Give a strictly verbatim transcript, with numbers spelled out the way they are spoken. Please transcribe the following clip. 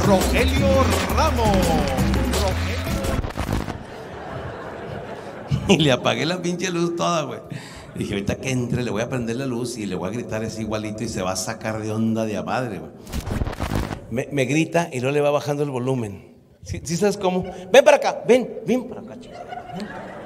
Rogelio Ramos. Y le apagué la pinche luz toda, güey. Dije, ahorita que entre, le voy a prender la luz y le voy a gritar así igualito y se va a sacar de onda de a madre, güey. Me, me grita y luego le va bajando el volumen. ¿Sí, sí sabes cómo? Ven para acá, ven, ven para acá, chicos.